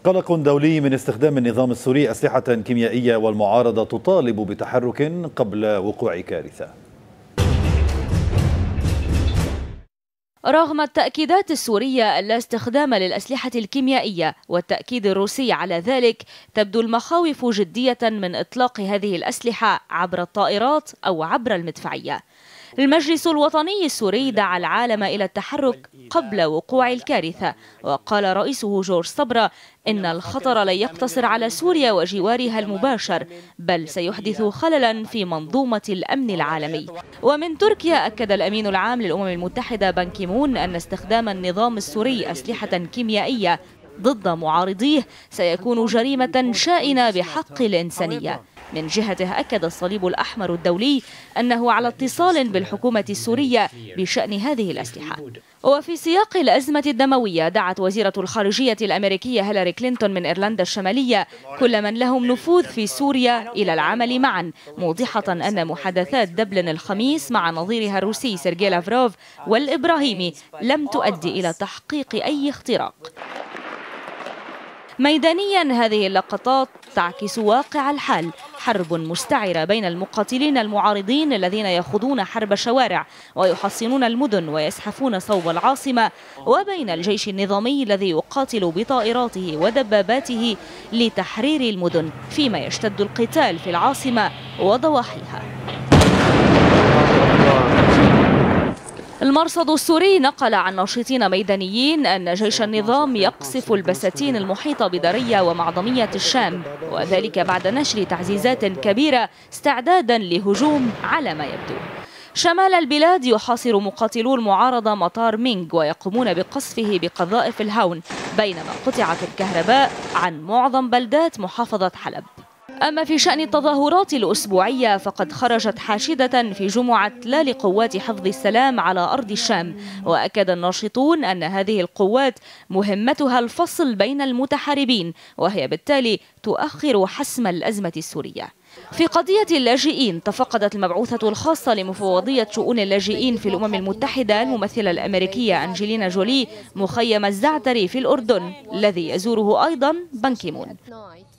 قلق دولي من استخدام النظام السوري أسلحة كيميائية، والمعارضة تطالب بتحرك قبل وقوع كارثة. رغم التأكيدات السورية اللا استخدام للأسلحة الكيميائية والتأكيد الروسي على ذلك، تبدو المخاوف جدية من إطلاق هذه الأسلحة عبر الطائرات أو عبر المدفعية. المجلس الوطني السوري دعا العالم إلى التحرك قبل وقوع الكارثة، وقال رئيسه جورج صبرا إن الخطر لن يقتصر على سوريا وجوارها المباشر، بل سيحدث خللا في منظومة الأمن العالمي. ومن تركيا أكد الأمين العام للأمم المتحدة بان كي مون أن استخدام النظام السوري أسلحة كيميائية ضد معارضيه سيكون جريمة شائنة بحق الإنسانية. من جهته أكد الصليب الأحمر الدولي أنه على اتصال بالحكومة السورية بشأن هذه الأسلحة. وفي سياق الأزمة الدموية، دعت وزيرة الخارجية الأمريكية هيلاري كلينتون من إيرلندا الشمالية كل من لهم نفوذ في سوريا إلى العمل معا، موضحة أن محادثات دبلن الخميس مع نظيرها الروسي سيرجي لافروف والإبراهيمي لم تؤدي إلى تحقيق أي اختراق. ميدانيا، هذه اللقطات تعكس واقع الحال، حرب مستعرة بين المقاتلين المعارضين الذين يخوضون حرب شوارع ويحصنون المدن ويزحفون صوب العاصمة، وبين الجيش النظامي الذي يقاتل بطائراته ودباباته لتحرير المدن، فيما يشتد القتال في العاصمة وضواحيها. المرصد السوري نقل عن ناشطين ميدانيين أن جيش النظام يقصف البساتين المحيطة بدريا ومعظمية الشام، وذلك بعد نشر تعزيزات كبيرة استعدادا لهجوم على ما يبدو. شمال البلاد يحاصر مقاتلو المعارضة مطار مينغ ويقومون بقصفه بقذائف الهون، بينما قطعت الكهرباء عن معظم بلدات محافظة حلب. أما في شأن التظاهرات الأسبوعية، فقد خرجت حاشدة في جمعة لا لقوات حفظ السلام على أرض الشام، وأكد الناشطون أن هذه القوات مهمتها الفصل بين المتحاربين، وهي بالتالي تؤخر حسم الأزمة السورية. في قضية اللاجئين، تفقدت المبعوثة الخاصة لمفوضية شؤون اللاجئين في الأمم المتحدة الممثلة الأمريكية أنجلينا جولي مخيم الزعتري في الأردن، الذي يزوره أيضا بان كي مون.